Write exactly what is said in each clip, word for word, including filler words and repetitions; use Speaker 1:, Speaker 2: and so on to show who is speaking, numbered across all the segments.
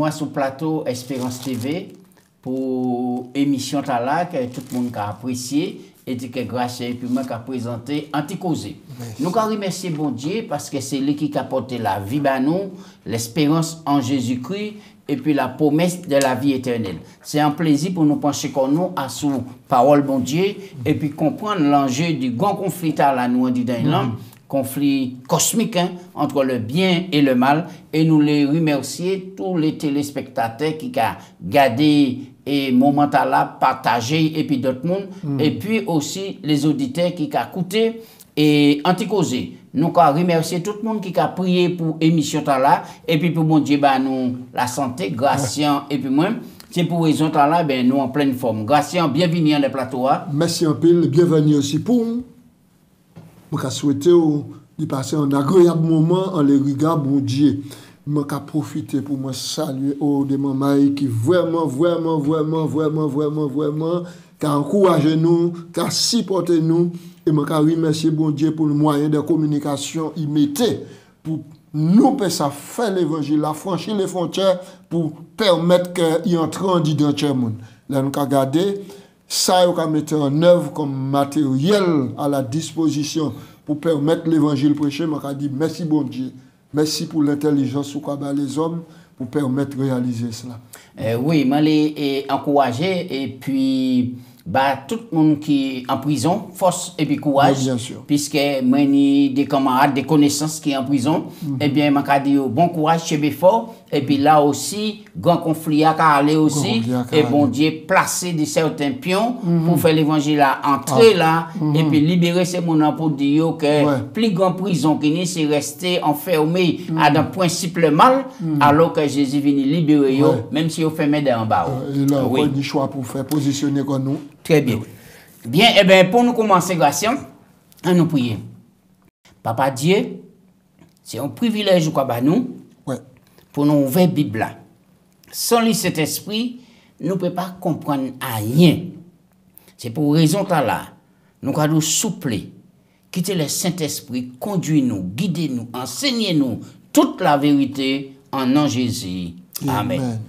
Speaker 1: moi sur plateau Espérance T V pour émission là que tout le monde a apprécié et que grâce et puis moi qui a présenté Anticausé. Nous avons remercié bon Dieu parce que c'est lui qui a apporté la vie à nous, l'espérance en Jésus-Christ et puis la promesse de la vie éternelle. C'est un plaisir pour nous pencher comme nous à sous parole bon Dieu et puis comprendre l'enjeu du grand conflit là nous dit dans mm. conflit cosmique hein, entre le bien et le mal et nous les remercier tous les téléspectateurs qui ont gardé et moment là partagé et puis d'autres monde mm. et puis aussi les auditeurs qui ont écouté et Anticausé. Nous avons remercié tout le monde qui a prié pour l'émission là et puis pour mon Dieu bah nous la santé Gratien et puis moi c'est pour raison là ben nous en pleine forme. Gratien, bienvenue dans le plateau.
Speaker 2: Merci un peu, bienvenue aussi pour nous. Je souhaite de passer un agréable moment en les regardant bon Dieu. Je vais profiter pour me saluer au de maman qui vraiment, vraiment, vraiment, vraiment, vraiment, vraiment, qui a encouragé nous, qui a supporté nous. Et je remercie bon Dieu pour le moyen de communication immédiat pour nous faire l'évangile, franchir les frontières pour permettre qu'il entre en identité. Là, nous avons regardé. Ça, on va mettre en œuvre comme matériel à la disposition pour permettre l'évangile prêché. Je dis merci bon Dieu. Merci pour l'intelligence au cas les hommes pour permettre de réaliser cela.
Speaker 1: Euh, oui, je l'ai encouragé et puis bah, tout le monde qui est en prison, force et puis courage.
Speaker 2: Oui, bien sûr.
Speaker 1: Puisque moi, j'ai des camarades, des connaissances qui sont en prison. Mm-hmm. Eh bien, je dis bon courage chez Béfort. Et puis là aussi, grand conflit à aller aussi. Et bon Dieu, placer de certains pions mm-hmm. pour faire l'évangile là, entrer ah. là. Mm-hmm. Et puis libérer ces gens pour dire que ouais. plus grand prison qu'il c'est rester enfermé mm-hmm. à un principe le mal, mm-hmm. alors que Jésus vient libérer, ouais. même si vous fermez en bas.
Speaker 2: Euh, et là, oui. on a du choix pour faire positionner comme nous.
Speaker 1: Très bien. Bien, eh bien, pour nous commencer, Gratien, à nous prier. Papa Dieu, c'est un privilège pour nous,
Speaker 2: ouais.
Speaker 1: pour nous ouvrir la Bible. Là. Sans lui, cet esprit, nous ne pouvons pas comprendre rien. C'est pour raison là, nous allons soupler, quitter le Saint-Esprit, conduire-nous, guider-nous, enseigner-nous toute la vérité en nom Jésus. Amen. Amen.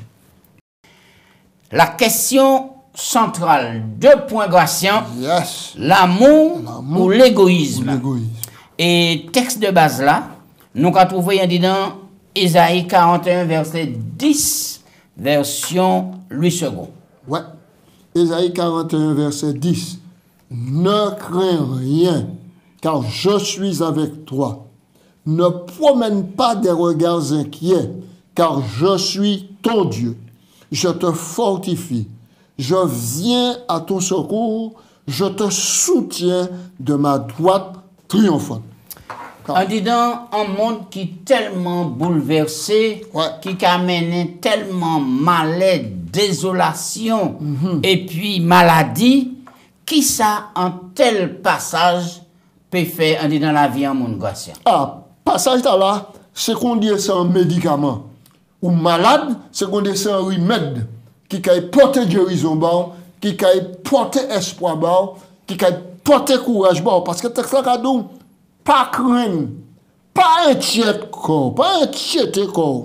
Speaker 1: La question centrale, deux points Gratien,
Speaker 2: yes.
Speaker 1: l'amour ou l'égoïsme.
Speaker 2: Ou
Speaker 1: et texte de base là, nous avons trouvé dans Ésaïe quarante et un, verset dix, version Louis second.
Speaker 2: Ouais. Ésaïe quarante et un, verset dix. Ne crains rien, car je suis avec toi. Ne promène pas des regards inquiets, car je suis ton Dieu. Je te fortifie. Je viens à ton secours, je te soutiens de ma droite triomphante.
Speaker 1: En disant un monde qui est tellement bouleversé,
Speaker 2: ouais.
Speaker 1: qui a mené tellement malheur, désolation mm-hmm. et puis maladie, qui ça en tel passage peut faire en disant la vie en monde Gratien?
Speaker 2: Ah, passage là, c'est qu'on dit c'est un médicament. Ou malade, c'est qu'on dit c'est un remède. Qui a porté guérison, qui a porté espoir, qui a porté courage, parce que texte là, pas craindre, pas inquiéter corps, pas inquiéter corps.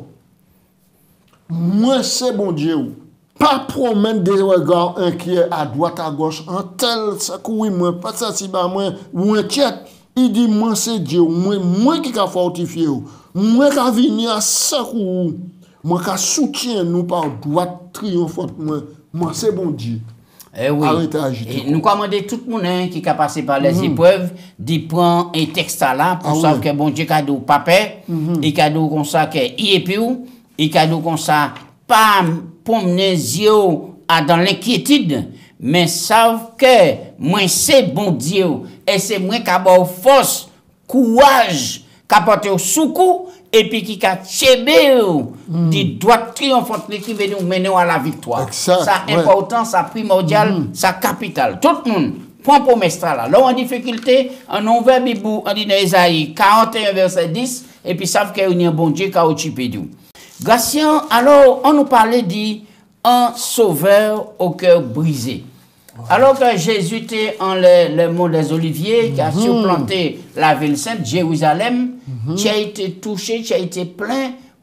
Speaker 2: Moi, c'est bon Dieu. Pas promettre des regards inquiets à droite, à gauche, en tel secours, moi, pas ça si bas, moi, ou inquiète. Il dit, moi, c'est Dieu, moi, moi qui a fortifié, moi qui a venu à secours. Moi, qui soutient nous par droite triomphante, moi, moi c'est bon Dieu.
Speaker 1: Eh oui. Et nous commandons tout le monde hein, qui a passé par les mm-hmm. épreuves, d'y prendre un texte là pour ah, savoir oui. que bon Dieu cadeau papa, mm-hmm. et cadeau comme ça que il est plus, et cadeau comme ça pas promener yeux dans l'inquiétude, mais savent que moi c'est bon Dieu et c'est moi qui a force, courage, qui apporte au secours. Et puis qui a tchébé, mm. des droits triomphantes qui veulent nous mener à la victoire.
Speaker 2: Exact,
Speaker 1: ça
Speaker 2: ouais.
Speaker 1: important, ça primordial, mm. ça capital. Tout le monde prend promesse là. Là, en difficulté, on ouvre Bibou, on dit dans Ésaïe quarante et un, verset dix, et puis savent qu'il y a un bon Dieu qui a occupé nous. Gratien, alors, on nous parlait d'un sauveur au cœur brisé. Ouais. Alors que Jésus était en le, le mont des Oliviers, mm-hmm. qui a surplanté la ville sainte, Jérusalem, mm-hmm. qui a été touché, qui a été plein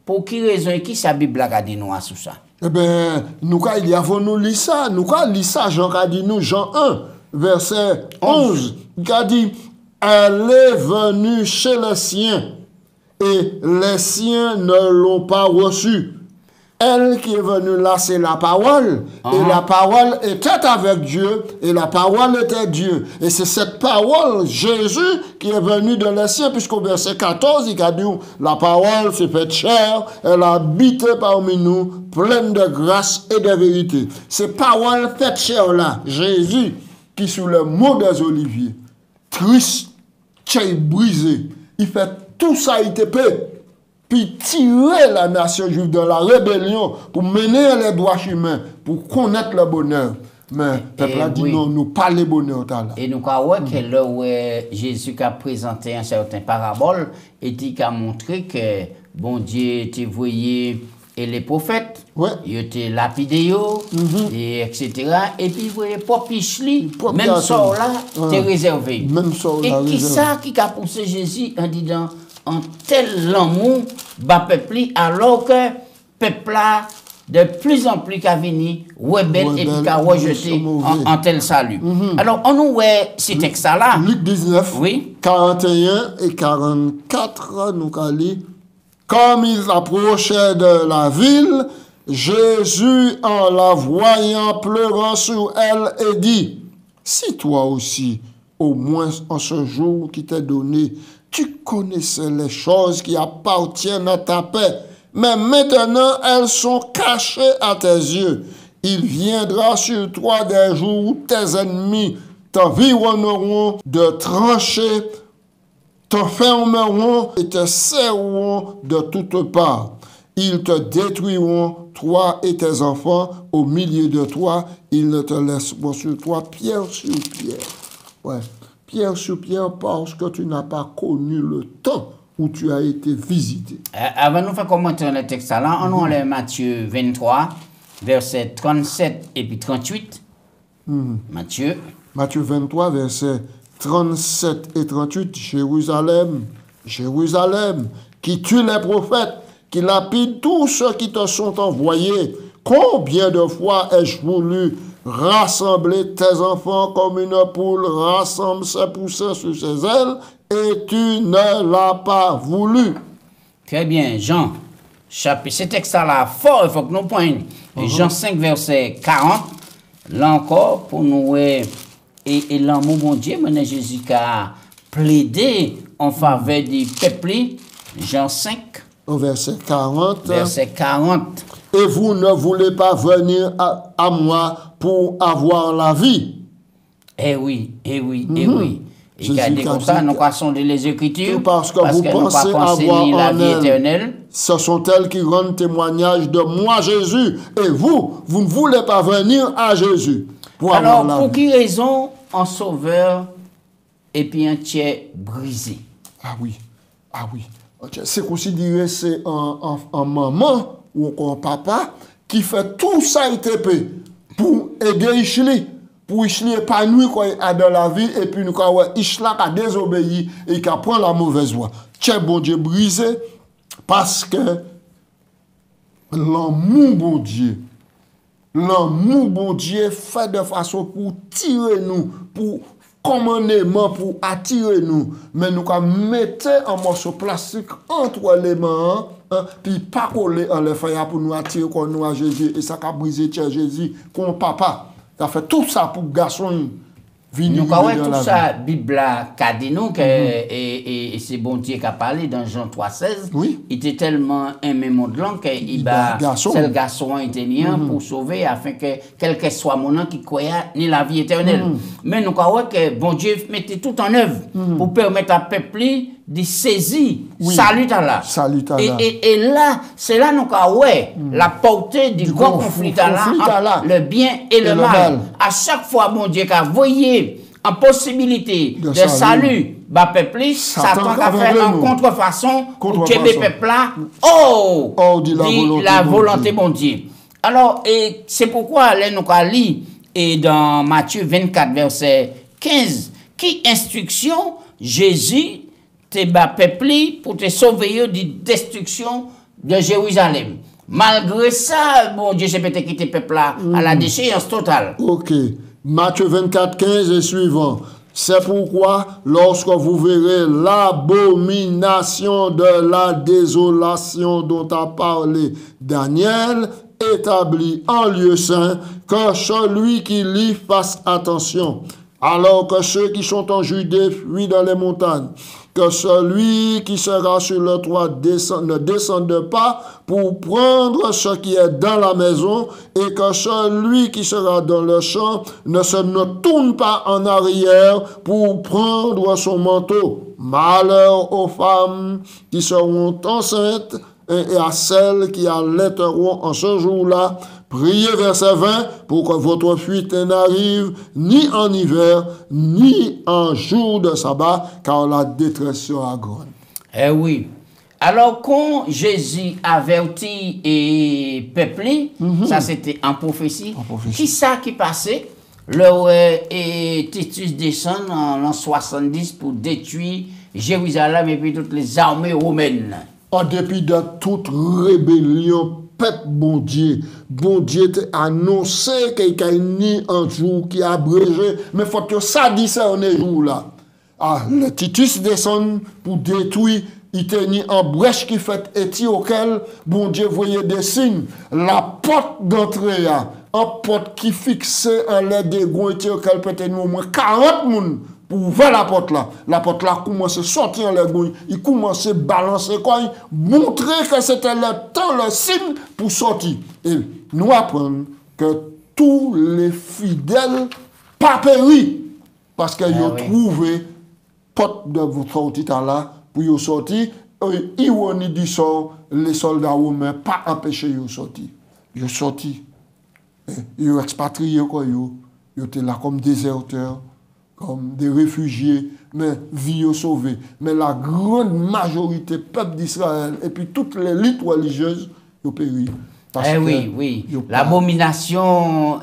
Speaker 1: pour qui raison et qui sa Bible a dit nous sur ça?
Speaker 2: Eh bien, nous, il y a nous lire ça. Nous, lire ça, Jean a dit nous, Jean un, verset onze, il a dit, elle est venue chez les siens, et les siens ne l'ont pas reçue. Elle qui est venue là, c'est la parole. Uh-huh. Et la parole était avec Dieu. Et la parole était Dieu. Et c'est cette parole, Jésus, qui est venu de les siens, puisqu'au verset quatorze, il a dit, la parole s'est faite chair, elle a habité parmi nous, pleine de grâce et de vérité. Ces paroles faites chair là, Jésus, qui sous le mot des oliviers, triste, tchaï brisé, il fait tout ça, il était paix. Puis tirer la nation juive dans la rébellion pour mener les droits chemins, pour connaître le bonheur. Mais le peuple a dit oui. Non, nous pas le bonheur.
Speaker 1: Et nous avons vu que là où Jésus a présenté un certain parabole, et il a montré que bon Dieu était voyé et les prophètes, ouais. Ils étaient lapidés, mm-hmm. et et cetera. Et puis vous voyez, pas pichli, même ça là, t'es réservé. Même ça là. Et qui ça qui a poussé Jésus en disant en tel amour, bas peuple, alors que peuple là, de plus en plus qu'a venu, rebelle et puis qu'a rejeté en, en tel salut. Mm-hmm. Alors, on nous voit ces textes-là.
Speaker 2: Luc dix-neuf, oui. quarante et un et quarante-quatre, nous avons dit, comme ils approchaient de la ville, Jésus, en la voyant pleurant sur elle, et dit, si toi aussi, au moins en ce jour qui t'est donné, tu connaissais les choses qui appartiennent à ta paix, mais maintenant elles sont cachées à tes yeux. Il viendra sur toi des jours où tes ennemis t'environneront de tranchées, t'enfermeront et te serreront de toutes parts. Ils te détruiront, toi et tes enfants, au milieu de toi. Ils ne te laisseront sur toi pierre sur pierre. Ouais. Pierre sur pierre parce que tu n'as pas connu le temps où tu as été visité.
Speaker 1: Euh, avant de faire commenter le texte là, on mm-hmm. a Matthieu vingt-trois, versets trente-sept et puis trente-huit. Mm-hmm. Matthieu.
Speaker 2: Matthieu vingt-trois, versets trente-sept et trente-huit. Jérusalem, Jérusalem, qui tue les prophètes, qui lapide tous ceux qui te sont envoyés. Combien de fois ai-je voulu rassembler tes enfants comme une poule rassemble ses poussins sur ses ailes, et tu ne l'as pas voulu.
Speaker 1: Très bien, Jean, chapitre, ce texte-là fort, il faut que nous prenions. Uh-huh. Jean cinq, verset quarante, là encore, pour nous, et, et l'amour, mon Dieu, maintenant Jésus a plaidé en faveur du peuple, Jean cinq,
Speaker 2: au verset quarante.
Speaker 1: Verset quarante.
Speaker 2: Et vous ne voulez pas venir à, à moi pour avoir la vie.
Speaker 1: Eh oui, eh oui, eh mm-hmm. oui. Et Jésus dit comme ça, nous croissons de les Écritures,
Speaker 2: parce que parce vous que pensez avoir la vie éternelle. Ce sont elles qui rendent témoignage de moi, Jésus. Et vous, vous ne voulez pas venir à Jésus.
Speaker 1: Pour Alors, pour vie. Qui raison un sauveur et puis un tiers brisé?
Speaker 2: Ah oui, ah oui. C'est considéré, c'est un, un, un maman ou un papa qui fait tout ça I T P pour aider Ishli, pour Ishli épanouir dans la vie, et puis nous avons Ishli qui a désobéi et qui a pris la mauvaise voie. Tiens, bon Dieu brisé, parce que l'amour bon Dieu, l'amour bon Dieu fait de façon pour tirer nous, pour commandement pour attirer nous, mais nous mettons un morceau plastique entre les mains, hein, puis pas coller en les feuilles pour nous attirer comme nous à Jésus, et ça a brisé Jésus comme papa. Ça fait tout ça pour garçon.
Speaker 1: Nous avons tout ça, la Bible a dit nous, que, mm-hmm. et, et, et c'est bon Dieu qui a parlé dans Jean trois seize. Oui. Il était tellement aimé mon blanc qu'il a c'est le garçon était mis mm-hmm. pour sauver, afin que quel que soit mon nom qui croyait ni la vie éternelle. Mm-hmm. Mais nous avons que bon Dieu mettait tout en œuvre mm-hmm. pour permettre à peuple de saisir oui. salut à là.
Speaker 2: Salut à là.
Speaker 1: Et, et, et là, c'est là nous avons mm-hmm. la portée du, du grand conflit à là, le bien et, et le, le mal. mal. À chaque fois, mon Dieu, qu'a voyé en possibilité de, de salut, salut bah peuple, Satan a fait en contrefaçon pour que les peuples là, oh, oh dit la dit volonté, la volonté bon Dieu. Alors, et c'est pourquoi là nous avons lu et dans Matthieu vingt-quatre, verset quinze, qui instruction Jésus te bat peuple pour te sauver de destruction de Jérusalem. Malgré ça, bon Dieu, j'ai peut-être quitté le peuple là à la déchéance totale.
Speaker 2: Ok. Matthieu vingt-quatre, quinze et suivant. C'est pourquoi, lorsque vous verrez l'abomination de la désolation dont a parlé Daniel, établi en lieu saint, que celui qui lit fasse attention, alors que ceux qui sont en Judée fuient dans les montagnes, que celui qui sera sur le toit descend, ne descende pas pour prendre ce qui est dans la maison, et que celui qui sera dans le champ ne se ne tourne pas en arrière pour prendre son manteau. Malheur aux femmes qui seront enceintes et à celles qui allaiteront en ce jour-là. Priez verset vingt pour que votre fuite n'arrive ni en hiver, ni en jour de sabbat, car la détresse sera grande.
Speaker 1: Eh oui. Alors, quand Jésus avertit et peuplé, mm-hmm. ça c'était en prophétie, en prophétie. Qui ça qui passait? Le euh, et Titus descend en l'an soixante-dix pour détruire Jérusalem et puis toutes les armées romaines.
Speaker 2: En dépit de toute rébellion, peuple bon Dieu, bon Dieu t'a annoncé qu'il y a ni un jour qui a abrégé, mais faut que ça dise ça en jour là. Ah, le Titus descend pour détruire, il tenait en brèche qui fait éti auquel bon Dieu voyait des signes. La porte d'entrée, un porte qui fixait en l'air des gros éti auquel peut-être au moins quarante personnes. Pour ouvrir la porte là, la porte là commence à sortir en l'air, il commence à balancer quoi, montrer que c'était le temps, le signe pour sortir. Et nous apprenons que tous les fidèles pas péri parce qu'ils ah, ont oui. trouvé porte de votre sortie là pour y sortir. Ironie du sort, les soldats romains pas empêché de sortir. Ils sont sortis. Ils ont expatrié quoi, ils étaient là comme déserteurs, comme des réfugiés, mais vie sauvée. Mais la grande majorité du peuple d'Israël et puis toute l'élite religieuse, ils ont péri.
Speaker 1: Eh oui, oui. L'abomination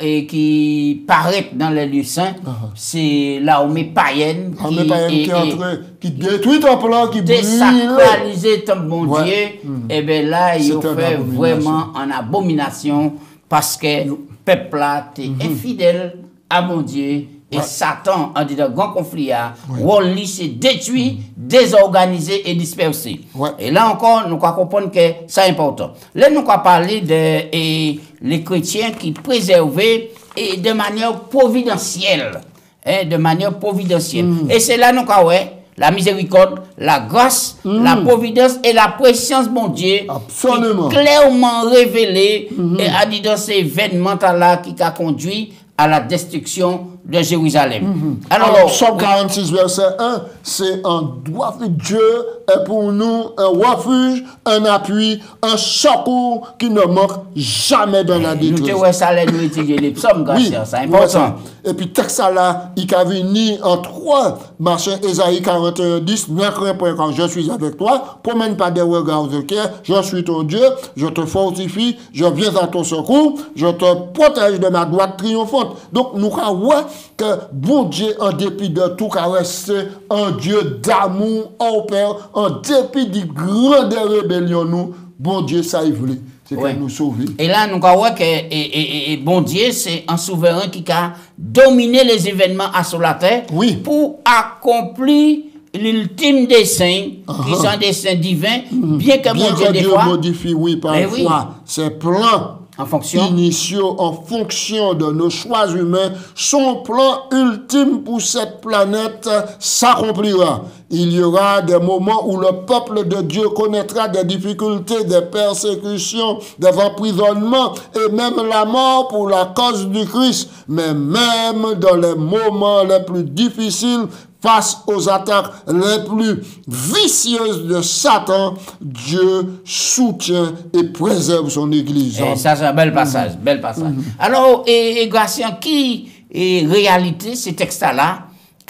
Speaker 1: qui paraît dans les lieux saints, uh-huh. c'est l'armée païenne
Speaker 2: qui, qui, et, qui, entre, qui détruit ton plan, qui brûle.
Speaker 1: Désacraliser ton bon ouais. Dieu. Mm-hmm. Et bien là, ils ont fait vraiment en abomination parce que le peuple là est mm-hmm. infidèle à mon Dieu. Et ouais. Satan, en disant grand conflit, Wall-E s'est détruit, désorganisé et dispersé. Ouais. Et là encore, nous devons comprendre que c'est important. Là, nous devons parler de et, les chrétiens qui préservaient et de manière providentielle. Hein, de manière providentielle. Mm. Et c'est là nous devons ouais, la miséricorde, la grâce, mm. la providence et la préscience, mon Dieu,
Speaker 2: absolument.
Speaker 1: Qui clairement révélé mm-hmm. et a dit dans ces événements là qui a conduit à la destruction de Jérusalem.
Speaker 2: Mm-hmm. Alors, Alors Psaume quarante-six, verset un, c'est un droit de Dieu est pour nous un refuge, un appui, un secours qui ne manque jamais dans la détresse.
Speaker 1: Nous devons ça nous étudier les psaumes, oui, c'est important.
Speaker 2: Et puis, texte là, il a venu en trois, machin, Ésaïe quarante et un, dix, ne crains point quand je suis avec toi, promène pas des regards de cœur, je suis ton Dieu, je te fortifie, je viens à ton secours, je te protège de ma droite triomphante. Donc, nous avons que bon Dieu, en dépit de tout, a resté un Dieu d'amour au Père, en dépit du grand des rébellions, nous, bon Dieu, ça y voulait. C'est ouais. nous sauver.
Speaker 1: Et là, nous voyons que et, et, et, bon Dieu, c'est un souverain qui a dominé les événements à sur la terre
Speaker 2: oui.
Speaker 1: pour accomplir l'ultime dessein, uh-huh. qui sont des desseins divins, mm-hmm. bien que
Speaker 2: bien
Speaker 1: mon Dieu,
Speaker 2: que
Speaker 1: des
Speaker 2: Dieu
Speaker 1: fois,
Speaker 2: modifie, oui, parfois, oui. ses plans.
Speaker 1: En fonction.
Speaker 2: Initiaux en fonction de nos choix humains, son plan ultime pour cette planète s'accomplira. Il y aura des moments où le peuple de Dieu connaîtra des difficultés, des persécutions, des emprisonnements et même la mort pour la cause du Christ. Mais même dans les moments les plus difficiles, face aux attaques les plus vicieuses de Satan, Dieu soutient et préserve son Église.
Speaker 1: Et ça, c'est un bel passage, mm-hmm. bel passage. Mm-hmm. Alors, et, et Gratien, qui est réalité, ces textes-là,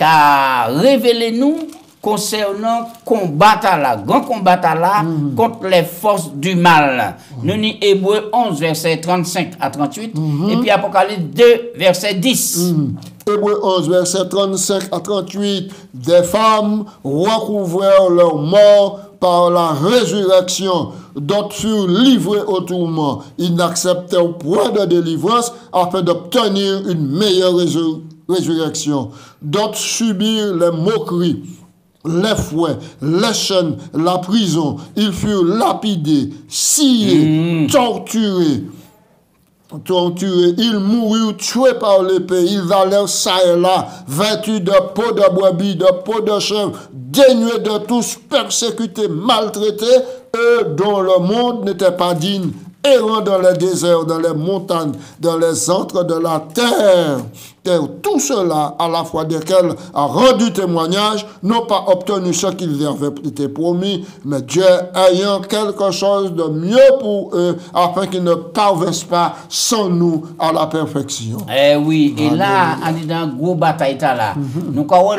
Speaker 1: qu'a révélé nous concernant combat là, grand combat là, mm-hmm. contre les forces du mal. Mm-hmm. Nous ni Hébreux onze, verset trente-cinq à trente-huit, mm-hmm. et puis Apocalypse deux, verset dix.
Speaker 2: Mm-hmm. Hébreux onze, verset trente-cinq à trente-huit, des femmes recouvrèrent leur mort par la résurrection. d'autres furent livrés au tourment. Ils n'acceptèrent point de délivrance afin d'obtenir une meilleure résur- résurrection. D'autres subirent les moqueries, les fouets, les chaînes, la prison. Ils furent lapidés, sciés, mmh. torturés. Torturés, ils moururent tués par l'épée, ils allèrent ça et là, vêtus de peau de brebis, de peau de chèvre, dénués de tous, persécutés, maltraités, eux dont le monde n'était pas digne, errant dans les déserts, dans les montagnes, dans les antres de la terre. Terre. Tout cela, à la fois desquels a rendu témoignage, n'ont pas obtenu ce qu'ils avaient été promis, mais Dieu ayant quelque chose de mieux pour eux, afin qu'ils ne parvinssent pas sans nous à la perfection.
Speaker 1: Eh oui, et là, on est dans une grosse bataille là. Mm-hmm. Nous, quand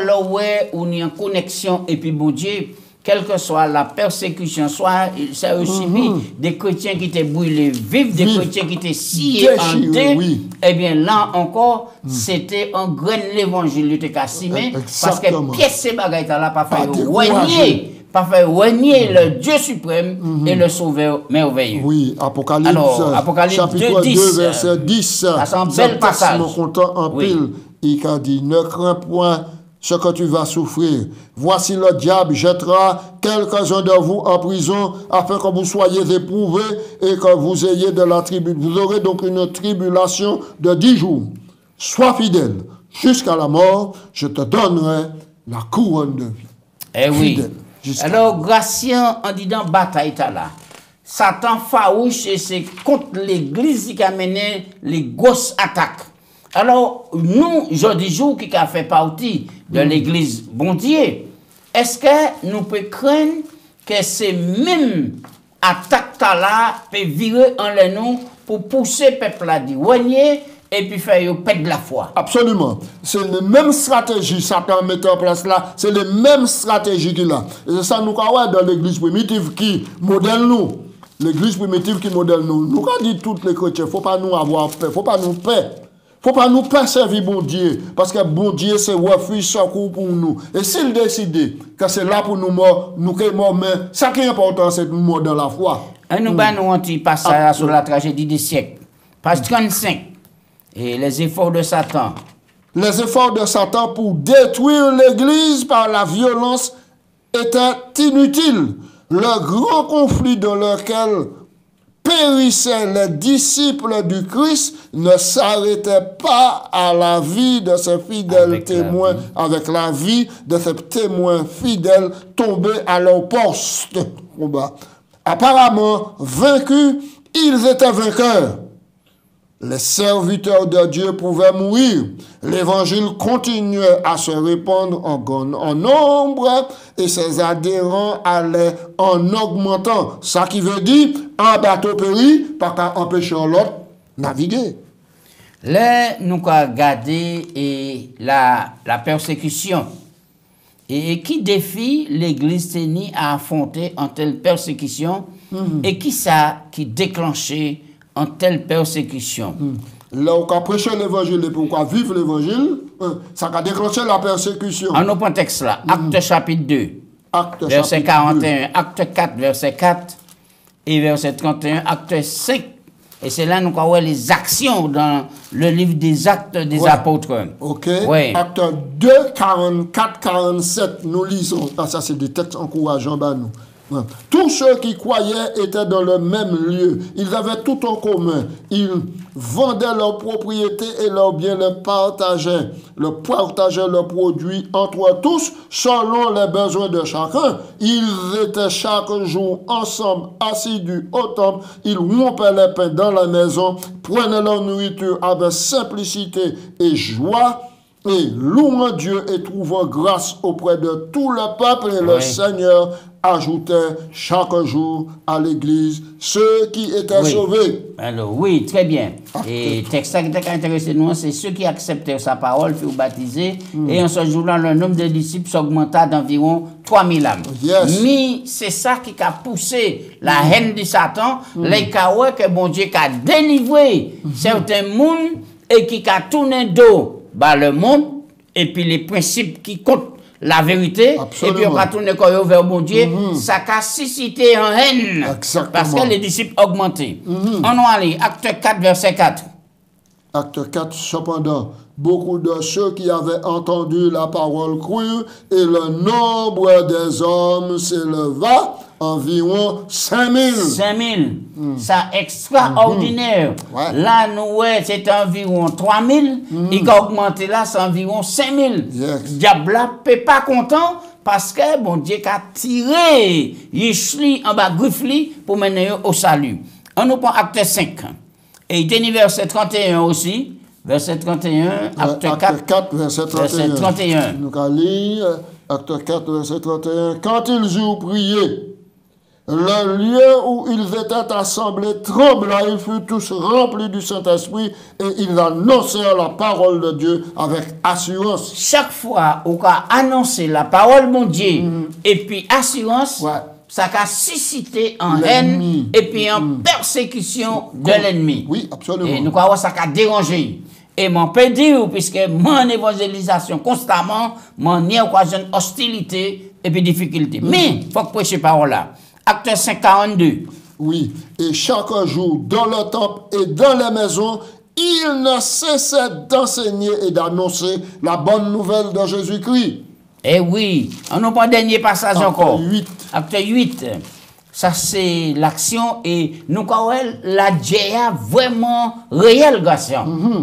Speaker 1: on est en connexion, et puis bon Dieu, quelle que soit la persécution, soit ça a subi mm-hmm. des chrétiens qui étaient brûlés vifs, des oui. chrétiens qui étaient sciés en deux, oui. eh bien là encore, mm. c'était un grain de l'évangile qui était cassimé, parce que pièce ces bagailles là, pas faire renier, pas faire renier mm. le Dieu suprême mm-hmm. et le sauveur merveilleux.
Speaker 2: Oui, Apocalypse,
Speaker 1: Alors, Apocalypse
Speaker 2: chapitre
Speaker 1: deux,
Speaker 2: deux, verset dix,
Speaker 1: c'est un bel passage.
Speaker 2: Content en oui. pile, il a dit, ne crains point ce que tu vas souffrir. Voici le diable jettera quelques-uns de vous en prison afin que vous soyez éprouvés et que vous ayez de la tribulation. Vous aurez donc une tribulation de dix jours. Sois fidèle jusqu'à la mort, je te donnerai la couronne de vie.
Speaker 1: Eh oui. Alors, Gratien, en disant bataille là, Satan farouche et c'est contre l'église qui a mené les grosses attaques. Alors, nous, jeudi jour, qui a fait partie de l'église bon Dieu, est-ce que nous pouvons craindre que ces mêmes attaques-là peuvent virer en les nous pour pousser le peuple à dire renier et puis faire perdre la foi?
Speaker 2: Absolument. C'est la même stratégie Satan met en place là. C'est les mêmes stratégies qu'il a. Et c'est ça nous avons dans l'église primitive qui modèle nous. L'église primitive qui modèle nous. Nous avons dit tous les chrétiens, il ne faut pas nous avoir peur, il ne faut pas nous peur. Il ne faut pas nous persévérer, bon Dieu, parce que bon Dieu, c'est refuge, secours pour nous. Et s'il décide que c'est là pour nous morts, nous qui sommes morts, mais ça qui est important, c'est de nous morts dans la foi.
Speaker 1: Et nous, mm. bah, nous, un petit passage ah, sur la tragédie des siècles. Page trente-cinq. Et les efforts de Satan.
Speaker 2: Les efforts de Satan pour détruire l'Église par la violence étaient inutiles. Le grand conflit dans lequel périssaient les disciples du Christ ne s'arrêtait pas à la vie de ces fidèles avec témoins, la avec la vie de ces témoins fidèles tombés à leur poste. Apparemment, vaincus, ils étaient vainqueurs. Les serviteurs de Dieu pouvaient mourir. L'évangile continuait à se répandre en, en nombre et ses adhérents allaient en augmentant. Ça qui veut dire, un bateau périt, pas qu'à empêcher l'autre naviguer.
Speaker 1: Là, nous avons regardé et la, la persécution. Et, et qui défie l'Église tenue à affronter en telle persécution mm-hmm. et qui ça qui déclenchait en telle persécution.
Speaker 2: Mm. Là où on prêche l'évangile et pourquoi vivre l'évangile, ça a déclenché la persécution.
Speaker 1: En nos contextes là, mm. Acte chapitre deux, Acte verset chapitre quarante et un, deux. Acte quatre, verset quatre, et verset trente et un, Acte cinq. Et c'est là nous avons les actions dans le livre des Actes des ouais. Apôtres.
Speaker 2: Ok. Ouais. Acte deux, quarante-quatre, quarante-sept, nous lisons. Ah, ça, c'est des textes encourageants. Bah, nous. Tous ceux qui croyaient étaient dans le même lieu. Ils avaient tout en commun. Ils vendaient leurs propriétés et leurs biens, les partageaient. Le partageaient leurs produits entre tous selon les besoins de chacun. Ils étaient chaque jour ensemble, assidus au temple. Ils rompaient les pains dans la maison, prenaient leur nourriture avec simplicité et joie. Et louant Dieu et trouvant grâce auprès de tout le peuple, et oui. le Seigneur ajoutait chaque jour à l'Église ceux qui étaient
Speaker 1: oui.
Speaker 2: sauvés.
Speaker 1: Alors oui, très bien. Ah, et le texte qui a intéressé nous, c'est ceux qui acceptèrent sa parole, furent baptisés, mm. et en ce jour-là, le nombre de disciples s'augmenta d'environ trois mille âmes.
Speaker 2: Yes.
Speaker 1: Mais c'est ça qui a poussé la mm. haine de Satan, mm. les caouets que bon Dieu a délivré mm. certains mondes et qui a tourné dos bah, le monde, et puis les principes qui comptent la vérité,
Speaker 2: Absolument.
Speaker 1: et puis on va tourner corps vers bon Dieu, mm -hmm. ça a suscité en haine.
Speaker 2: Exactement.
Speaker 1: Parce que les disciples augmenté. Mm -hmm. On va aller, acte quatre, verset quatre.
Speaker 2: Acte quatre, cependant, beaucoup de ceux qui avaient entendu la parole crurent, et le nombre des hommes s'éleva environ cinq mille.
Speaker 1: cinq mille. Mm. Ça extraordinaire.
Speaker 2: Mm -hmm. Ouais.
Speaker 1: Là, nous, ouais, c'est environ trois mille. Mm -hmm. Il a augmenté là, c'est environ cinq mille.
Speaker 2: Yes.
Speaker 1: Diable là, pas content parce que bon Dieu a tiré Yishli en bas Griffli pour mener au salut. On nous prend acte cinq. Et il dit verset trente et un aussi. Verset trente et un, acte,
Speaker 2: acte
Speaker 1: quatre,
Speaker 2: quatre, verset trente et un.
Speaker 1: Verset trente et un.
Speaker 2: Nous allons lire acte quatre, verset trente et un. Quand ils eurent prié, le lieu où ils étaient assemblés trembla, ils furent tous remplis du Saint-Esprit et ils annoncèrent la parole de Dieu avec assurance.
Speaker 1: Chaque fois où on a annoncé la parole de mon Dieu mm. et puis assurance,
Speaker 2: ouais.
Speaker 1: ça a suscité en haine et puis en mm. persécution de l'ennemi.
Speaker 2: Oui, absolument.
Speaker 1: Et nous croyons que ça a dérangé. Et mon peut dire, puisque mon évangélisation constamment, mon occasion hostilité et puis difficulté. Mm. Mais il faut que prêcher parole là. Acte cinq, quarante-deux.
Speaker 2: Oui, et chaque jour, dans le temple et dans les maisons, il ne cessait d'enseigner et d'annoncer la bonne nouvelle de Jésus-Christ.
Speaker 1: Eh oui, on n'a pas dernier passage
Speaker 2: Acte
Speaker 1: encore.
Speaker 2: huit.
Speaker 1: Acte huit. Ça, c'est l'action et nous, quand la J A vraiment réelle, garçon.
Speaker 2: Mm-hmm.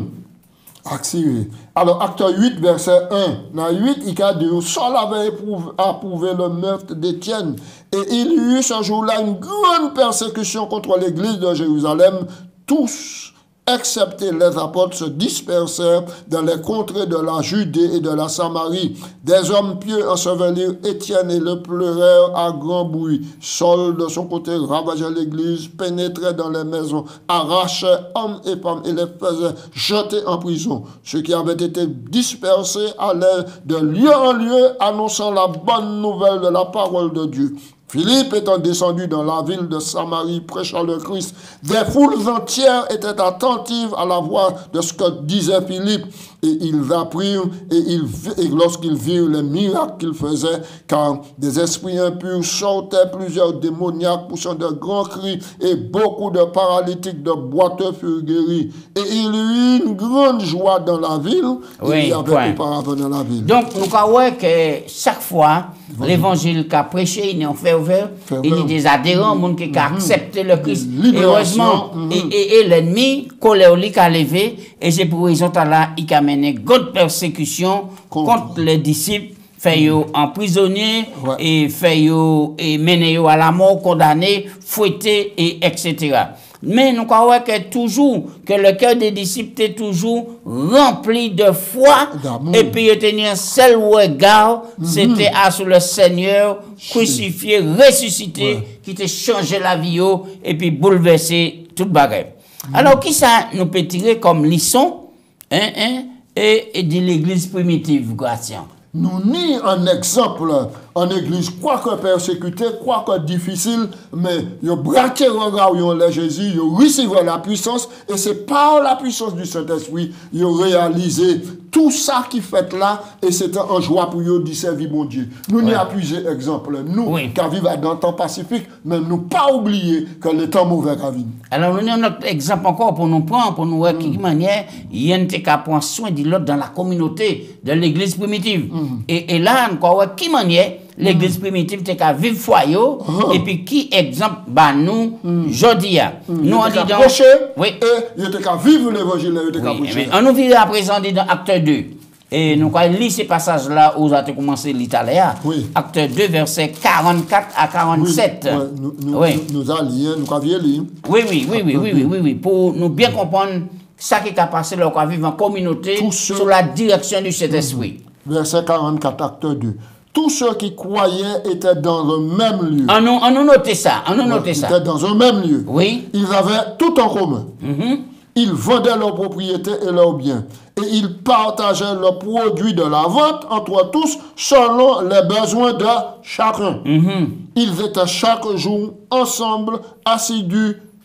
Speaker 2: Alors, acte huit, verset un. Dans huit, il a dit, Saul avait approuvé le meurtre d'Étienne. Et il y eut ce jour-là une grande persécution contre l'église de Jérusalem. Tous, excepté les apôtres, se dispersèrent dans les contrées de la Judée et de la Samarie. Des hommes pieux ensevelirent Étienne et le pleurèrent à grand bruit. Saul, de son côté, ravageait l'église, pénétrait dans les maisons, arrachait hommes et femmes et les faisait jeter en prison. Ceux qui avaient été dispersés allaient de lieu en lieu, annonçant la bonne nouvelle de la parole de Dieu. Philippe étant descendu dans la ville de Samarie, prêchant le Christ, des foules entières étaient attentives à la voix de ce que disait Philippe. Et ils apprirent, et, ils, et lorsqu'ils virent les miracles qu'il faisait, car des esprits impurs sortaient, plusieurs démoniaques poussant de grands cris, et beaucoup de paralytiques, de boiteux furent guéris. Et il y eut une grande joie dans la ville,
Speaker 1: oui,
Speaker 2: et il y avait auparavant dans la ville.
Speaker 1: Donc, nous voyons que chaque fois, l'évangile qu'a prêché, il est en fait ouvert, il y a des adhérents, mm -hmm. qui ont accepté le Christ. Et heureusement, mm -hmm. et, et, et l'ennemi, colère a levé, et c'est pour raison là, il a mené grande persécution contre, contre les disciples, fait yo emprisonner, ouais. et fait yo et mener yo à la mort, condamné, fouetté, et etc. Mais nous croyons que toujours, que le cœur des disciples est toujours rempli de foi, et puis il tenait un seul regard, mm -hmm. c'était à sur le Seigneur crucifié, ressuscité, ouais. qui t'a changé la vie, et puis bouleversé toute bagarre. Mm -hmm. Alors, qui ça nous peut tirer comme leçon, hein, hein, et, et de l'église primitive, Gratien?
Speaker 2: Nous ni un exemple en église, quoique persécuté, quoique difficile, mais ils ont braqué le Jésus, ils ont reçu la puissance, et c'est par la puissance du Saint-Esprit, ils ont réalisé tout ça qui fait là, et c'était en joie pour eux d'y servir mon Dieu. Nous n'y ouais. appuyons exemple, nous oui. qui vivons dans le temps pacifique, mais nous pas oublier que le temps mauvais qui vient.
Speaker 1: Alors nous avons notre exemple encore pour nous prendre, pour nous voir mm. de quelle manière il y a un qu'à prendre soin de l'autre dans la communauté de l'église primitive. Mm. Et, et là, nous voyons de quelle manière l'église mm. primitive était qu'à vivre foyer, uh-huh. et puis qui exemple bah nous mm. jodi a mm. nous on dit dans
Speaker 2: oui et il était qu'à vivre l'évangile, il était qu'à prêcher.
Speaker 1: On nous vit à présent dans acte deux. Et nous allons lire ces passages là où ça a commencé l'italien.
Speaker 2: Oui.
Speaker 1: Acte deux versets quarante-quatre à quarante-sept.
Speaker 2: Oui, oui. Nous nous oui. nous allons lire, nous allons lire.
Speaker 1: Oui oui oui oui oui, oui oui oui pour nous bien comprendre ça qui a passé là qu'on vivre en communauté ce... sous la direction du Saint-Esprit.
Speaker 2: Verset quarante-quatre acte deux. Tous ceux qui croyaient étaient dans le même lieu.
Speaker 1: On nous, on nous notait ça. On nous notait ça.
Speaker 2: Ils étaient dans un même lieu.
Speaker 1: Oui.
Speaker 2: Ils avaient tout en commun.
Speaker 1: Mm-hmm.
Speaker 2: Ils vendaient leurs propriétés et leurs biens. Et ils partageaient le produit de la vente entre tous selon les besoins de chacun.
Speaker 1: Mm-hmm.
Speaker 2: Ils étaient chaque jour ensemble, assidus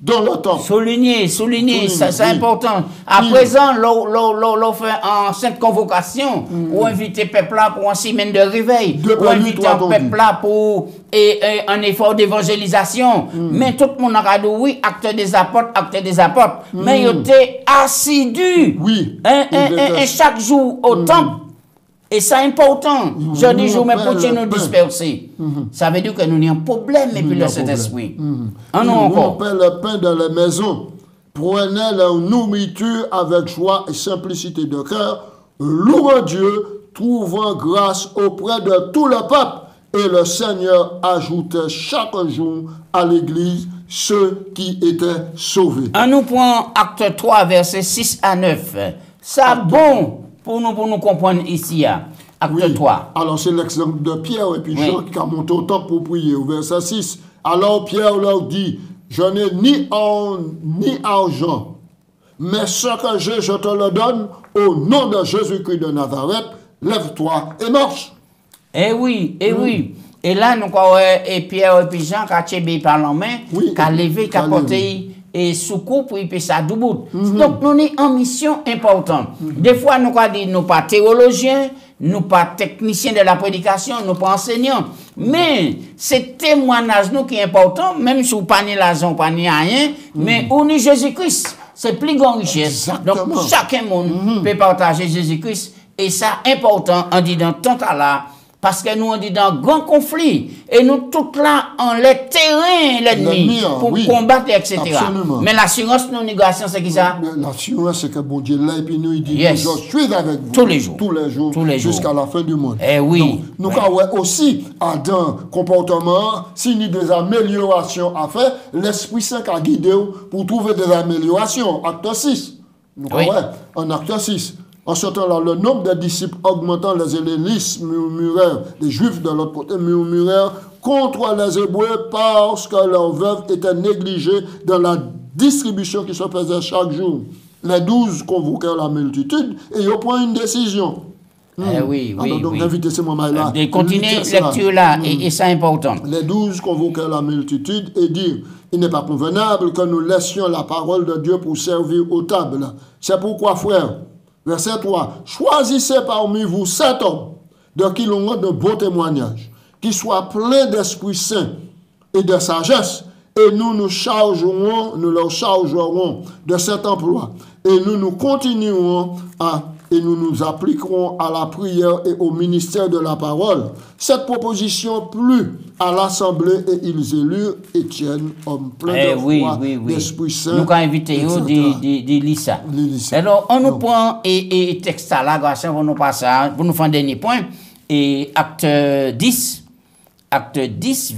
Speaker 2: dans le temple.
Speaker 1: Souligner, souligner, ça c'est
Speaker 2: oui.
Speaker 1: important. À
Speaker 2: Oui.
Speaker 1: présent, l'on fait en sainte convocation, mm. ou inviter peuple là pour un semaine de réveil,
Speaker 2: Deux
Speaker 1: ou inviter un peuple là pour et, et, un effort d'évangélisation. Mm. Mais tout le monde a dit oui, acte des apôtres, acte des apôtres. Mm. Mais il était assidu.
Speaker 2: Oui.
Speaker 1: Un, un, un, un, chaque jour au mm. temple. Et c'est important. Mm. Je dis, je me pour nous disperser. Mm. Ça veut dire que nous avons un problème, et puis le Saint-Esprit.
Speaker 2: Mm.
Speaker 1: En nous encore.
Speaker 2: On paie le pain dans la maison. Prenez leur nourriture avec joie et simplicité de cœur. Louons Dieu, trouvant grâce auprès de tout le peuple. Et le Seigneur ajoutait chaque jour à l'Église ceux qui étaient sauvés.
Speaker 1: En nous prenons acte trois, versets six à neuf. Ça bon pour nous, pour nous comprendre ici. Acte
Speaker 2: oui.
Speaker 1: trois.
Speaker 2: Alors c'est l'exemple de Pierre et puis
Speaker 1: oui.
Speaker 2: Jean qui a monté au temple pour prier. Au verset six. Alors Pierre leur dit, je n'ai ni or ni argent, mais ce que j'ai, je te le donne au nom de Jésus-Christ de Nazareth. Lève-toi et marche.
Speaker 1: Eh oui, eh mmh. oui. Et là, nous avons et Pierre et puis Jean qui a tchébé par la main,
Speaker 2: oui.
Speaker 1: qui a levé, qui a porté et secours pour y passer à doubout. Mm-hmm. Donc, nous sommes en mission importante. Mm-hmm. Des fois, nous avons dit, nous pas théologiens, nous pas techniciens de la prédication, nous pas enseignants. Mais, c'est témoignage nous qui est important, même si vous pas ni l'argent, pas ni rien, mm-hmm. mais on est Jésus-Christ. C'est plus grande richesse.
Speaker 2: Exactement.
Speaker 1: Donc, chacun monde
Speaker 2: mm-hmm.
Speaker 1: peut partager Jésus-Christ. Et ça, important, on dit dans tant à là, parce que nous, on dit dans grand conflit, et nous, tout là, on les terrain l'ennemi pour oui. combattre, et cetera. Absolument. Mais l'assurance, non négociation, c'est qui ça?
Speaker 2: L'assurance, c'est que bon Dieu là, et puis nous, il dit,
Speaker 1: yes.
Speaker 2: je suis avec vous.
Speaker 1: Tous les jours.
Speaker 2: Tous les jours.
Speaker 1: Tous les jours.
Speaker 2: Jusqu'à la fin du monde.
Speaker 1: Eh oui.
Speaker 2: Donc, nous
Speaker 1: ouais.
Speaker 2: avons aussi, à dans comportement, s'il y a des améliorations à faire, l'Esprit Saint a guidé pour trouver des améliorations. Acte six. Nous oui. avons en acte six. En ce temps-là, le nombre de disciples augmentant, les hellénistes murmurèrent, les juifs de l'autre côté murmurèrent contre les Hébreux parce que leurs veuves étaient négligées dans la distribution qui se faisait chaque jour. Les douze convoquèrent la multitude et ils prennent une décision.
Speaker 1: Eh mmh. oui, oui,
Speaker 2: Alors, donc,
Speaker 1: oui.
Speaker 2: invitez ce moment-là.
Speaker 1: De continuer la lecture là, mmh. et, et c'est important.
Speaker 2: Les douze convoquèrent la multitude et dirent, il n'est pas convenable que nous laissions la parole de Dieu pour servir aux tables. C'est pourquoi, frères, verset trois. Choisissez parmi vous sept hommes de qui l'on rend de beaux témoignages, qui soient pleins d'Esprit Saint et de sagesse, et nous nous chargerons, nous leur chargerons de cet emploi, et nous nous continuerons à, et nous nous appliquerons à la prière et au ministère de la parole. Cette proposition plut à l'Assemblée et ils élurent Étienne, homme plein
Speaker 1: eh
Speaker 2: de
Speaker 1: oui,
Speaker 2: foi,
Speaker 1: oui, oui.
Speaker 2: d'Esprit Saint.
Speaker 1: Nous avons invité de, de, de lire ça. Alors, on nous prend et, et texte là, grâce pour nous passer, pour nous faire un dernier point, et acte dix. Acte dix,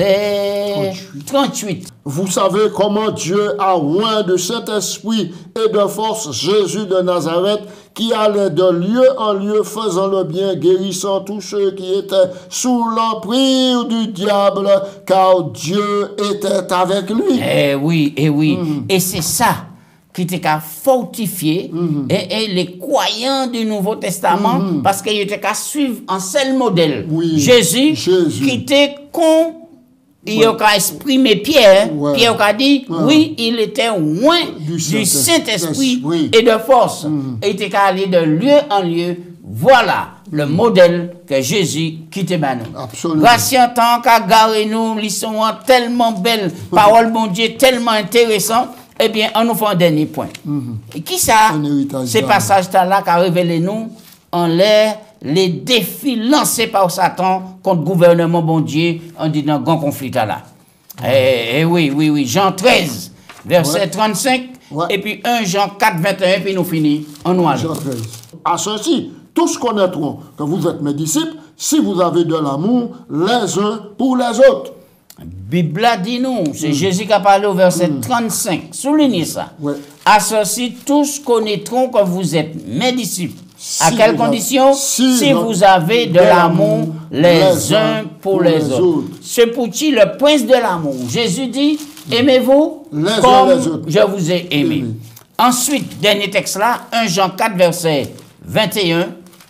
Speaker 1: verset trente-huit.
Speaker 2: Vous savez comment Dieu a oint de cet esprit et de force Jésus de Nazareth, qui allait de lieu en lieu faisant le bien, guérissant tous ceux qui étaient sous l'empire du diable, car Dieu était avec lui.
Speaker 1: Eh oui, eh oui. Mm. Et c'est ça qui était qu'à fortifier mm-hmm. et, et les croyants du Nouveau Testament, mm-hmm. parce qu'ils étaient qu'à suivre un seul modèle.
Speaker 2: Oui.
Speaker 1: Jésus, Jésus, qui était con, il ouais. a exprimé Pierre, ouais. Pierre a dit, ouais. oui, il était loin du, du Saint-Esprit oui. et de force. Mm-hmm. Et il était qu'à aller de lieu en lieu. Voilà le mm-hmm. modèle que Jésus quittait nous.
Speaker 2: Absolument.
Speaker 1: Voici en tant qu'à garer nous, lisons tellement belle, parole bon Dieu, tellement intéressant. Eh bien, on nous fait un dernier point. Mm-hmm. Et qui ça? Ces passages-là qui a révélé nous en l'air les défis lancés par Satan contre le gouvernement bon Dieu en dit dans un grand conflit là. Mm-hmm. Eh, eh oui, oui, oui. Jean treize, verset ouais. trente-cinq, ouais. et puis un Jean quatre, vingt et un, puis nous finissons en noir.
Speaker 2: Jean treize. À ceci, tous connaîtront que vous êtes mes disciples si vous avez de l'amour les uns pour les autres.
Speaker 1: Bible dit nous, c'est mm. Jésus qui a parlé au verset mm. trente-cinq. Soulignez ça.
Speaker 2: Ouais.
Speaker 1: À ceci, tous connaîtront que vous êtes mes disciples. Si à quelles conditions? Si, si vous avez de l'amour les, les uns pour, pour les, les autres. autres. C'est pour qui le prince de l'amour. Jésus dit, aimez-vous les comme les autres. Je vous ai aimé. aimé. Ensuite, dernier texte là, un Jean quatre, verset vingt et un.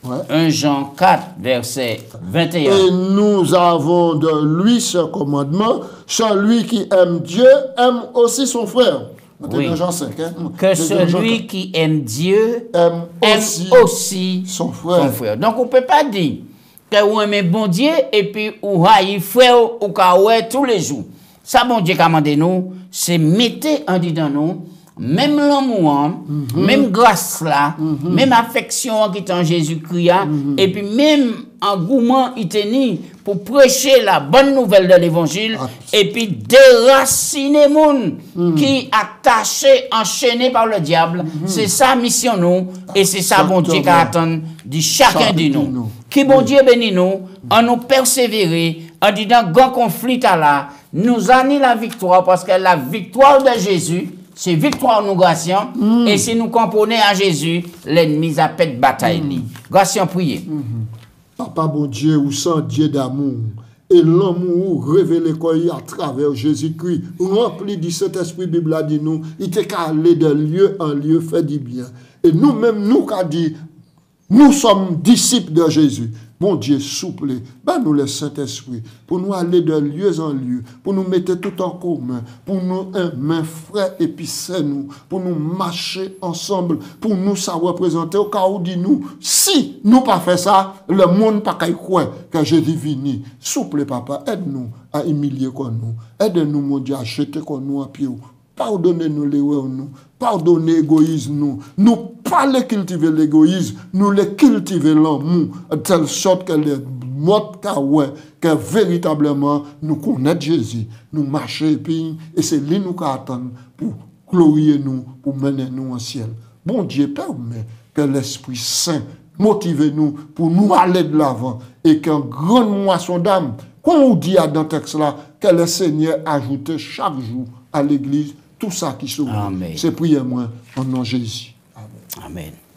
Speaker 2: Ouais.
Speaker 1: un Jean quatre, verset vingt et un.
Speaker 2: Et nous avons de lui ce commandement, celui qui aime Dieu aime aussi son frère.
Speaker 1: Oui.
Speaker 2: Dans Jean cinq, hein?
Speaker 1: Que
Speaker 2: C'est dans Jean
Speaker 1: celui
Speaker 2: quatre.
Speaker 1: qui aime Dieu
Speaker 2: aime
Speaker 1: aime
Speaker 2: aussi,
Speaker 1: aussi
Speaker 2: son frère.
Speaker 1: son frère. Donc, on ne peut pas dire que vous aimez bon Dieu et puis vous haïssez frère ou kawé tous les jours. Ça, bon Dieu, commande nous, c'est mettre en dedans nous, même l'amour, mm-hmm. même grâce là, mm-hmm. même affection qui est en Jésus-Christ, mm-hmm. et puis même engouement il tenait pour prêcher la bonne nouvelle de l'évangile, ah. et puis déraciner les gens mm-hmm. qui attachés, enchaînés par le diable. Mm-hmm. C'est ça mission nous, et c'est ça bon Dieu qui attend de chacun de nous. nous. Qui bon oui. Dieu bénit nous, en nous persévérer, en disant grand conflit là, nous avons la victoire, parce que la victoire de Jésus, c'est victoire nous grâcions, mm. et si nous comprenons à Jésus, l'ennemi a fait de bataille. Mm. Grâcions, priez.
Speaker 2: Mm-hmm. Papa bon Dieu, ou sans Dieu d'amour, et l'amour révélé à travers Jésus-Christ, rempli du Saint-Esprit, Bible a dit nous, il était qu'à aller de lieu en lieu, fait du bien. Et nous-mêmes, nous, qu'a dit, nous sommes disciples de Jésus. Bon Dieu, souple, ben nous le Saint-Esprit, pour nous aller de lieu en lieu, pour nous mettre tout en commun, pour nous aimer frère et puis c'est nous, pour nous marcher ensemble, pour nous savoir représenter au cas où dit nous, si nous pas fait ça, le monde pas qu'à croire que Jésus vini. Souple papa, aide-nous à humilier comme nous, aide-nous mon Dieu à jeter comme nous en pied. Pardonnez-nous les nous, pardonnez l'égoïsme nous, nous pas les cultiver l'égoïsme, nous les cultiver l'amour, de telle sorte que les mots que véritablement nous connaissons Jésus, nous marchons et puis, et c'est lui nous qui attend pour glorifier nous, pour mener nous au ciel. Bon Dieu permet que l'Esprit Saint motive nous pour nous aller de l'avant et qu'un grand moisson d'âme, comme on dit dans le texte là, que le Seigneur ajoute chaque jour à l'église tout ça qui sauve. C'est prière moi en nom de Jésus.
Speaker 1: Amen. Amen.